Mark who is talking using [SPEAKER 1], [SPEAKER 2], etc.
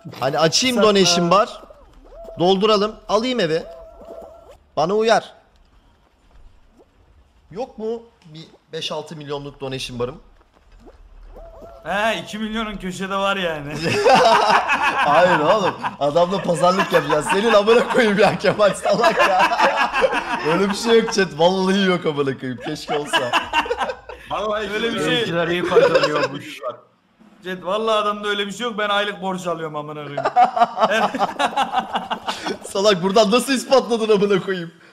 [SPEAKER 1] Hani açayım donation bar. Dolduralım. Alayım eve. Bana uyar. Yok mu bir 5-6 milyonluk donation barım?
[SPEAKER 2] He 2 milyonun köşede var yani.
[SPEAKER 1] Hayır oğlum. Adamla pazarlık yapacağız. Senin amına koyayım ya Kemal salak ya. Öyle bir şey yok chat. Vallahi yok amına koyayım. Keşke olsa.
[SPEAKER 3] Vallahi
[SPEAKER 2] Öyle bir şey.
[SPEAKER 4] Oyuncular iyi kazanıyormuş.
[SPEAKER 2] Cet vallahi adamda öyle bir şey yok. Ben aylık borç alıyorum amına koyayım.
[SPEAKER 1] Salak buradan nasıl ispatladın amına koyayım?